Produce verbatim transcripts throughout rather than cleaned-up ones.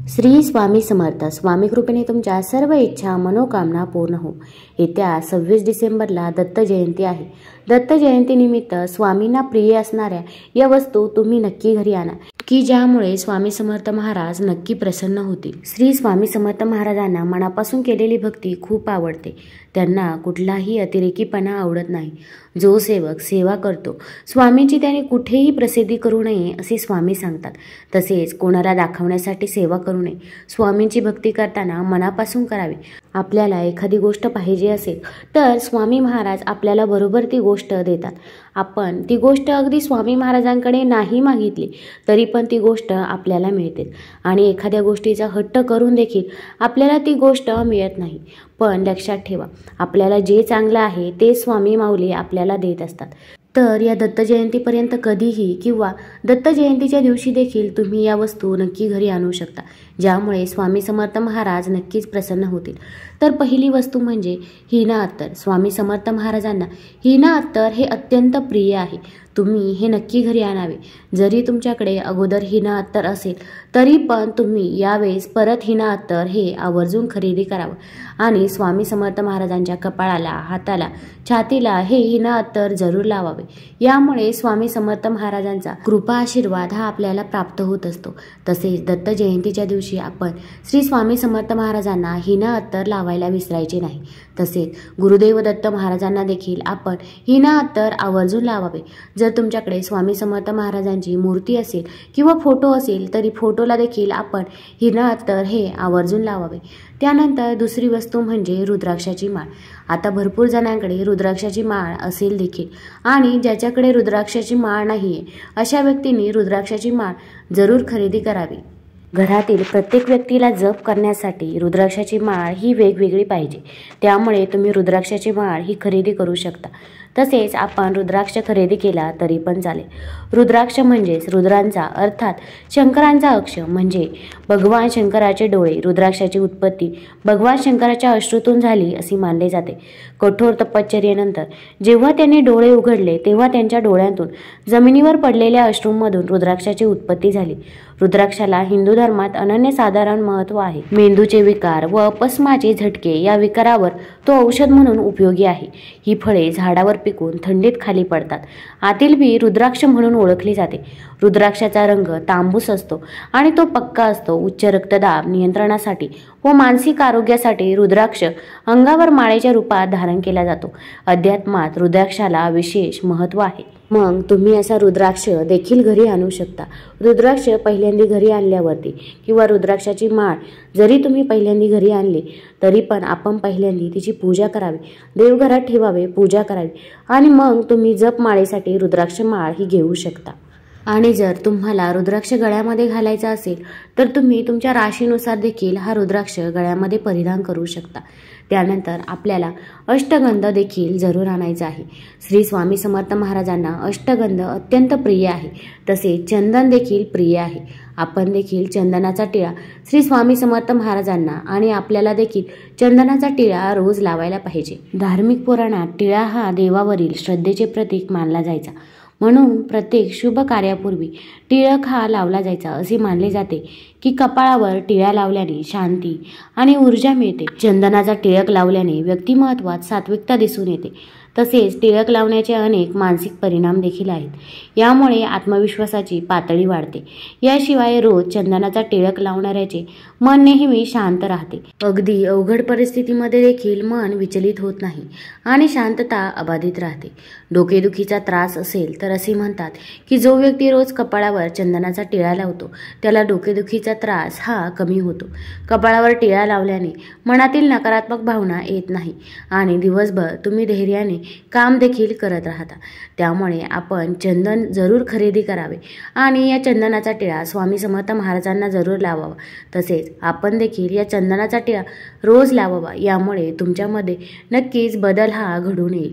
श्री स्वामी समर्थ. स्वामी कृपेने तुमच्या सर्व इच्छा मनोकामना पूर्ण हो. येत्या सव्वीस डिसेंबरला दत्त जयंती आहे. दत्त जयंतीनिमित्त स्वामींना प्रिय असणाऱ्या या वस्तू तुम्ही नक्की घरी आणा, की ज्यामुळे स्वामी समर्थ महाराज नक्की प्रसन्न होतील. श्री स्वामी समर्थ महाराजांना मनापासून केलेली भक्ती खूप आवडते. त्यांना कुठलाही अतिरेकीपणा आवडत नाही. जो सेवक सेवा करतो स्वामींची त्याने कुठेही प्रसिद्धी करू नये असे स्वामी सांगतात. तसेच कोणाला दाखवण्यासाठी सेवा करू नये. स्वामींची भक्ती करताना मनापासून करावी. आपल्याला एखादी गोष्ट पाहिजे असेल तर स्वामी महाराज आपल्याला बरोबर ती गोष्ट देतात. आपण ती गोष्ट अगदी स्वामी महाराजांकडे नाही मागितली तरी पण ती गोष्ट आपल्याला मिळते. आणि एखाद्या गोष्टीचा हट्ट करून देखील आपल्याला ती गोष्ट मिळत नाही. पण लक्षात ठेवा, आपल्याला जे चांगलं आहे ते स्वामी माऊली आपल्याला देत असतात. तर या दत्त जयंतीपर्यंत कधीही किंवा दत्त जयंतीच्या दिवशी देखील तुम्ही या वस्तू नक्की घरी आणू शकता, ज्यामुळे स्वामी समर्थ महाराज नक्कीच प्रसन्न होतील. तर पहिली वस्तू म्हणजे हिना अत्तर. स्वामी समर्थ महाराजांना हिना अत्तर हे अत्यंत प्रिय आहे. तुम्ही हे नक्की घरी आणावे. जरी तुमच्याकडे अगोदर हिना अत्तर असेल तरी पण तुम्ही यावेळेस परत हिना अत्तर हे आवर्जून खरेदी करावं आणि स्वामी समर्थ महाराजांच्या कपाळाला, हाताला, छातीला हे हिना अत्तर जरूर लावावे. यामुळे स्वामी समर्थ महाराजांचा कृपा आशीर्वाद हा आपल्याला प्राप्त होत असतो. तसेच दत्त जयंतीच्या दिवशी आपण श्री स्वामी समर्थ महाराजांना हिना अत्तर लावायला विसरायचे नाही. तसेच गुरुदेव दत्त महाराजांना देखील आपण हिना अत्तर आवर्जून लावावे. जर तुमच्याकडे स्वामी समर्थ महाराजांची मूर्ती असेल किंवा फोटो असेल तरी फोटोला देखील आपण हिना अत्तर हे आवर्जून लावावे. त्यानंतर दुसरी वस्तू म्हणजे रुद्राक्षाची माळ. आता भरपूर जणांकडे रुद्राक्षाची माळ असेल देखील आणि ज्याच्याकडे रुद्राक्षाची माळ नाही आहे अशा व्यक्तींनी रुद्राक्षाची माळ जरूर खरेदी करावी. घरातील प्रत्येक व्यक्तीला जप करण्यासाठी रुद्राक्षाची माळ ही वेगवेगळी पाहिजे. त्यामुळे तुम्ही रुद्राक्षाची माळ ही खरेदी करू शकता. तसेच आपण रुद्राक्ष खरेदी केला तरी पण चालेल. रुद्राक्ष म्हणजेच रुद्रांचा अर्थात शंकरांचा अक्ष म्हणजे भगवान शंकराचे डोळे. रुद्राक्षाची उत्पत्ती भगवान शंकराच्या अश्रूतून झाली असे मानले जाते. कठोर तपश्चर्येनंतर जेव्हा त्यांनी डोळे उघडले तेव्हा त्यांच्या डोळ्यांतून जमिनीवर पडलेल्या अश्रूंमधून रुद्राक्षाची उत्पत्ती झाली. रुद्राक्षाला हिंदू धर्मात अनन्यसाधारण महत्त्व आहे. मेंदूचे विकार व अपस्माचे झटके या विकारावर तो औषध म्हणून उपयोगी आहे. ही फळे झाडावर पिकून थंडीत खाली पडतात. आतील बी रुद्राक्ष म्हणून ओळखली जाते. रुद्राक्षाचा रंग तांबूस असतो आणि तो पक्का असतो. उच्च रक्तदाब नियंत्रणासाठी व मानसिक आरोग्यासाठी रुद्राक्ष अंगावर माळेच्या रूपात धारण केला जातो. अध्यात्मात रुद्राक्षाला विशेष महत्त्व आहे. मग तुम्ही असा रुद्राक्ष देखील घरी आणू शकता. रुद्राक्ष पहिल्यांदा घरी आणल्यावरती किंवा रुद्राक्षाची माळ जरी तुम्ही पहिल्यांदा घरी आणली तरी पण आपण पहिल्यांदा तिची पूजा करावी, देवघरात ठेवावे, पूजा करावी आणि मग तुम्ही जप माळेसाठी रुद्राक्ष माळ ही घेऊ शकता. आणि जर तुम्हाला रुद्राक्ष गळ्यामध्ये घालायचा असेल तर तुम्ही तुमच्या राशीनुसार देखील हा रुद्राक्ष गळ्यामध्ये परिधान करू शकता. त्यानंतर आपल्याला अष्टगंध देखील जरूर आणायचा आहे. श्री स्वामी समर्थ महाराजांना अष्टगंध अत्यंत प्रिय आहे. तसेच चंदन देखील प्रिय आहे. आपण देखील चंदनाचा टिळा श्री स्वामी समर्थ महाराजांना आणि आपल्याला देखील चंदनाचा टिळा रोज लावायला पाहिजे. धार्मिक पुराणात टिळा हा देवावरील श्रद्धेचे प्रतीक मानला जायचा. म्हणून प्रत्येक शुभ कार्यापूर्वी टिळक हा लावला जायचा. असे मानले जाते की कपाळावर टिळा लावल्याने शांती आणि ऊर्जा मिळते. चंदनाचा टिळक लावल्याने व्यक्तिमत्वात सात्विकता दिसून येते. तसेच टिळक लावण्याचे अनेक मानसिक परिणाम देखील आहेत. यामुळे आत्मविश्वासाची पातळी वाढते. याशिवाय रोज चंदनाचा टिळक लावणाऱ्याचे मन नेहमी शांत राहते. अगदी अवघड परिस्थितीमध्ये देखील मन विचलित होत नाही आणि शांतता अबाधित राहते. डोकेदुखीचा त्रास असेल तर असे म्हणतात की जो व्यक्ती रोज कपाळावर चंदनाचा टिळा लावतो त्याला डोकेदुखीचा त्रास हा कमी होतो. कपाळावर टिळा लावल्याने मनातील नकारात्मक भावना येत नाही आणि दिवसभर तुम्ही धैर्याने काम देखील करत राहता. त्यामुळे आपण चंदन जरूर खरेदी करावे आणि या चंदनाचा टिळा स्वामी समर्थ महाराजांना जरूर लावावा. तसेच आपण देखील या चंदनाचा टिळा रोज लावावा. यामुळे तुमच्यामध्ये नक्कीच बदल हा घडून येईल.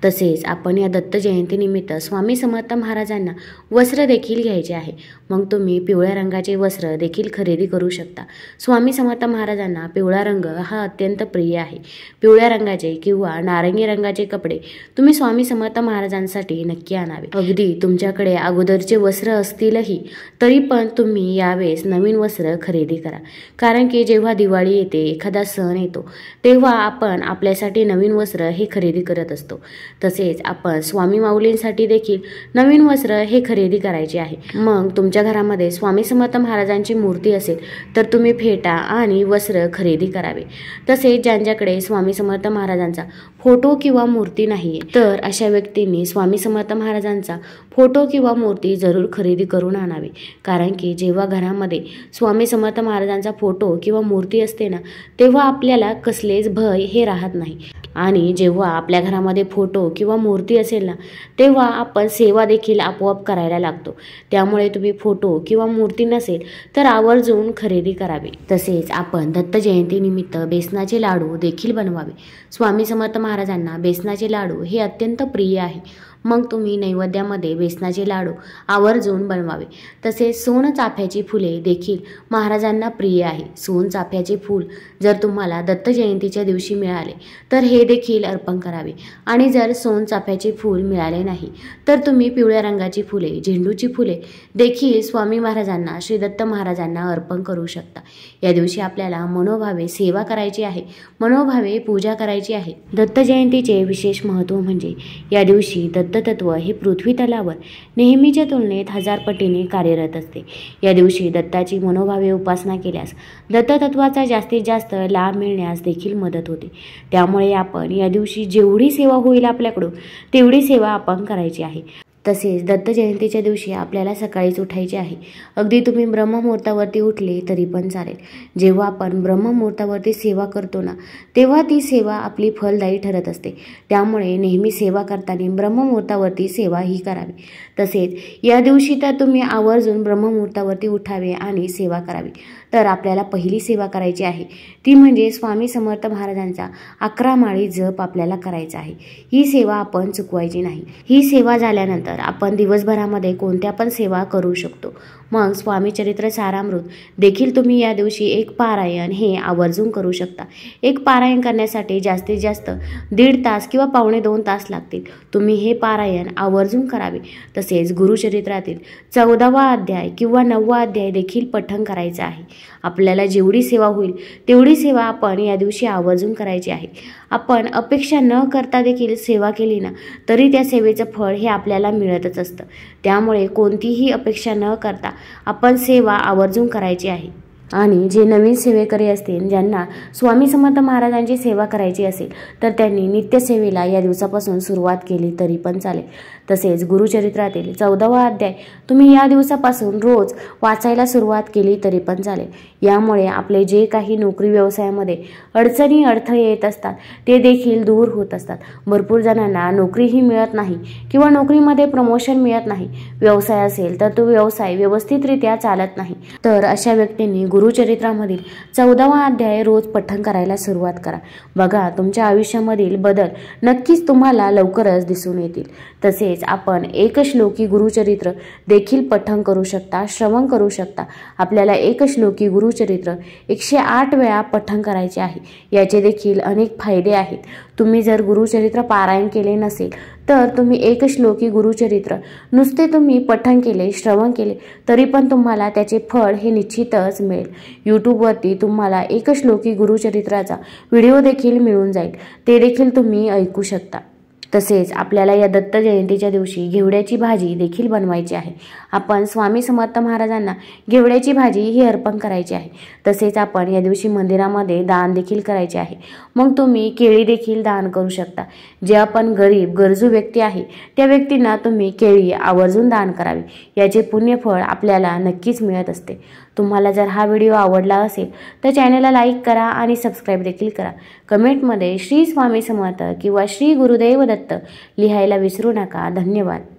तसेच आपण या दत्त जयंतीनिमित्त स्वामी समर्थ महाराजांना वस्त्र देखील घ्यायचे आहे। मग तुम्ही पिवळ्या रंगाचे वस्त्र देखील खरेदी करू शकता। स्वामी समर्थ महाराजांना पिवळा रंग हा अत्यंत प्रिय आहे। पिवळ्या रंगाचे किंवा नारंगी रंगाचे कपडे तुम्ही स्वामी समर्थ महाराजांसाठी नक्की आणावे। अगदी तुमच्याकडे अगोदरचे वस्त्र असतीलही तरी पण तुम्ही यावेळेस नवीन वस्त्र खरेदी करा, कारण की जेव्हा दिवाळी येते, एखादा सण येतो, तेव्हा आपण आपल्यासाठी नवीन वस्त्र हे खरेदी करत असतो। तसेच आपण स्वामी माऊलींसाठी देखील नवीन वस्त्र हे खरेदी करायचे आहे। मग तुमच्या घरामध्ये स्वामी समर्थ महाराजांची मूर्ती असेल तर तुम्ही फेटा आणि वस्त्र खरेदी करावे। तसेच ज्यांच्याकडे स्वामी समर्थ महाराजांचा फोटो किंवा मूर्ती नाहीये तर अशा व्यक्तींनी स्वामी समर्थ महाराजांचा फोटो किंवा मूर्ती जरूर खरेदी करून आणावी, कारण की जेव्हा घरामध्ये स्वामी समर्थ महाराजांचा फोटो किंवा मूर्ती असते ना, तेव्हा आपल्याला कसलेच भय हे राहत नाही। आणि जेव्हा आपल्या घरामध्ये फोटो किंवा मूर्ती असेल ना, तेव्हा आपण सेवा देखील आपोआप करायला लागतो। त्यामुळे तुम्ही फोटो किंवा मूर्ती नसेल तर आवर्जून खरेदी करावी। तसेच आपण दत्त जयंतीनिमित्त बेसनाचे लाडू देखील बनवावे। स्वामी समर्थ महाराजांना बेसनाचे लाडू हे अत्यंत प्रिय आहे। मग तुम्ही नैवेद्यामध्ये बेसनाचे लाडू आवर्जून बनवावे। तसेच सोनचाफ्याची फुले देखील महाराजांना प्रिय आहे। सोनचाफ्याचे फूल जर तुम्हाला दत्त जयंतीच्या दिवशी मिळाले तर हे देखील अर्पण करावे, आणि जर सोनचाफ्याचे फूल मिळाले नाही तर तुम्ही पिवळ्या रंगाची फुले, झेंडूची फुले देखील स्वामी महाराजांना, श्री दत्त महाराजांना अर्पण करू शकता। या दिवशी आपल्याला मनोभावे सेवा करायची आहे, मनोभावे पूजा करायची आहे। दत्त जयंतीचे विशेष महत्त्व म्हणजे या दिवशी दत्ततत्व हे पृथ्वी तलावर नेहमीच्या तुलनेत हजार पटीने कार्यरत असते। या दिवशी दत्ताची मनोभावे उपासना केल्यास दत्ततत्वाचा जास्तीत जास्त लाभ मिळण्यास देखील मदत होते। त्यामुळे आपण या दिवशी जेवढी सेवा होईल आपल्याकडून तेवढी सेवा आपण करायची आहे। तसेच दत्त जयंतीच्या दिवशी आपल्याला सकाळीच उठायचे आहे। अगदी तुम्ही ब्रह्ममुहूर्तावरती उठले तरी पण चालेल। जेव्हा आपण ब्रह्ममुहूर्तावरती सेवा करतो ना, तेव्हा ती सेवा आपली फलदायी ठरत असते। त्यामुळे नेहमी सेवा करताना ब्रह्ममुहूर्तावरती सेवा ही करावी। तसेच या दिवशी तर तुम्ही आवर्जून ब्रह्ममुहूर्तावरती उठावे आणि सेवा करावी। तर आपल्याला पहिली सेवा करायची आहे ती म्हणजे स्वामी समर्थ महाराजांचा अकरा माळी जप आपल्याला करायचा आहे। ही सेवा आपण चुकवायची नाही। ही सेवा झाल्यानंतर आपण दिवसभरामध्ये कोणत्या पण सेवा करू शकतो। मग स्वामी चरित्र सारामृत देखील तुम्ही या दिवशी एक पारायण हे आवर्जून करू शकता। एक पारायण करण्यासाठी जास्तीत जास्त दीड तास किंवा पावणे दोन तास लागतील। तुम्ही हे पारायण आवर्जून करावे। तसेच गुरुचरित्रातील चौदावा अध्याय किंवा नववा अध्याय देखील पठण करायचा आहे। आपल्याला जेवढी सेवा होईल तेवढी सेवा आपण या दिवशी आवर्जून करायची आहे। आपण अपेक्षा न करता देखील सेवा केली ना, तरी त्या सेवेचं फळ हे आपल्याला मिळतच असतं। त्यामुळे कोणतीही अपेक्षा न करता आपण सेवा आवर्जून करायची आहे। आणि जे नवीन सेवेकरी असतील, ज्यांना स्वामी समर्थ महाराजांची सेवा करायची असेल तर त्यांनी नित्यसेवेला या दिवसापासून सुरुवात केली तरी पण चालेल। तसेच गुरुचरित्रातील चौदावा अध्याय तुम्ही या दिवसापासून रोज वाचायला सुरुवात केली तरी पण चालेल। यामुळे आपले जे काही नोकरी व्यवसायामध्ये अडचणी अडथळे येत असतात ते देखील दूर होत असतात। भरपूर जणांना नोकरीही मिळत नाही किंवा नोकरीमध्ये प्रमोशन मिळत नाही। व्यवसाय असेल तर तो व्यवसाय व्यवस्थितरित्या चालत नाही। तर अशा व्यक्तींनी गुरुचरित्रामधील चौदावा अध्याय रोज पठण करायला सुरुवात करा। बघा, तुमच्या आयुष्यामधील बदल नक्कीच तुम्हाला लवकरच दिसून येतील। तसेच आपण एक श्लोकी गुरुचरित्र देखील पठण करू शकता, श्रवण करू शकता। आपल्याला एक श्लोकी गुरुचरित्र एकशे आठ वेळा पठण करायचे आहे। याचे देखील अनेक फायदे आहेत। तुम्ही जर गुरुचरित्र पारायण केले नसेल तर तुम्ही एक श्लोकी गुरुचरित्र नुसते तुम्ही पठण केले, श्रवण केले तरी पण तुम्हाला त्याचे फळ हे निश्चितच मिळेल। यूट्यूबवरती तुम्हाला एक श्लोकी गुरुचरित्राचा व्हिडिओ देखील मिळून जाईल, ते देखील तुम्ही ऐकू शकता। तसेच आपल्याला या दत्त जयंतीच्या दिवशी घेवड्याची भाजी देखील बनवायची आहे। आपण स्वामी समर्थ महाराजांना घेवड्याची भाजी ही अर्पण करायची आहे। तसेच आपण या दिवशी मंदिरामध्ये दान देखील करायचे आहे। मग तुम्ही केळी देखील दान करू शकता। जे आपण गरीब गरजू व्यक्ती आहे त्या व्यक्तींना तुम्ही केळी आवर्जून दान करावी। याचे पुण्यफळ आपल्याला नक्कीच मिळत असते। तुम्हाला जर हा व्हिडिओ आवडला असेल तर चॅनलला लाईक करा आणि सबस्क्राईब देखील करा। कमेंटमध्ये श्री स्वामी समर्थ किंवा श्री गुरुदेव दत्त लिहायला विसरू नका। धन्यवाद।